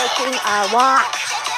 watching our watch.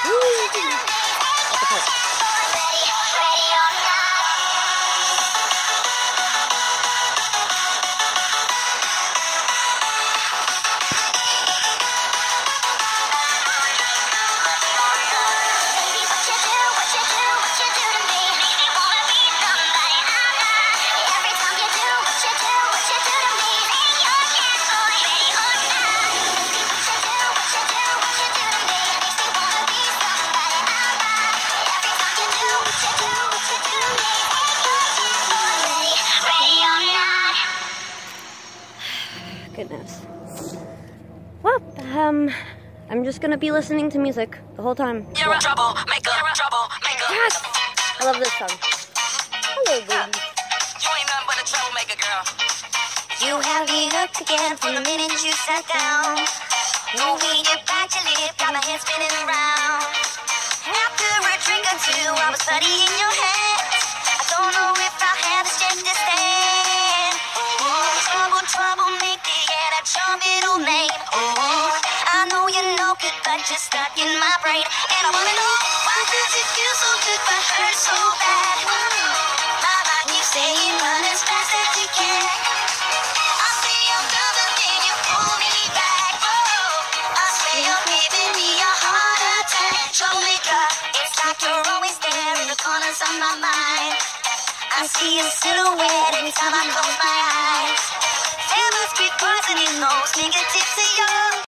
Goodness. Well, I'm just gonna be listening to music the whole time. You're a troublemaker, troublemaker. Yes! I love this song. Hello, baby. You ain't nothing but a troublemaker, girl. You have me hooked again from the minute you sat down. Moving your back to lip, got my head spinning around. After a drink or two, I was studying your hands. I don't know if I have the strength to stand. Oh, troublemaker, yeah, that's your middle name. Oh, I know you're no good, but you're stuck in my brain. And I wanna know, why does it feel so good but hurt so bad? My mind keeps saying run as fast as you can. I see I'm coming, then you pull me back. Oh, I swear you're giving me a heart attack. Troublemaker, it's like you're always there in the corners of my mind. I see your silhouette every time I close my eyes. There must be poison in those fingertips of yours.